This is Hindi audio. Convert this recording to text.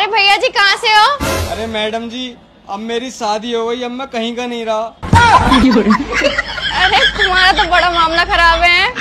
अरे भैया जी कहाँ से हो? अरे मैडम जी, अब मेरी शादी हो गई, अब मैं कहीं का नहीं रहा। अरे तुम्हारा तो बड़ा मामला खराब है।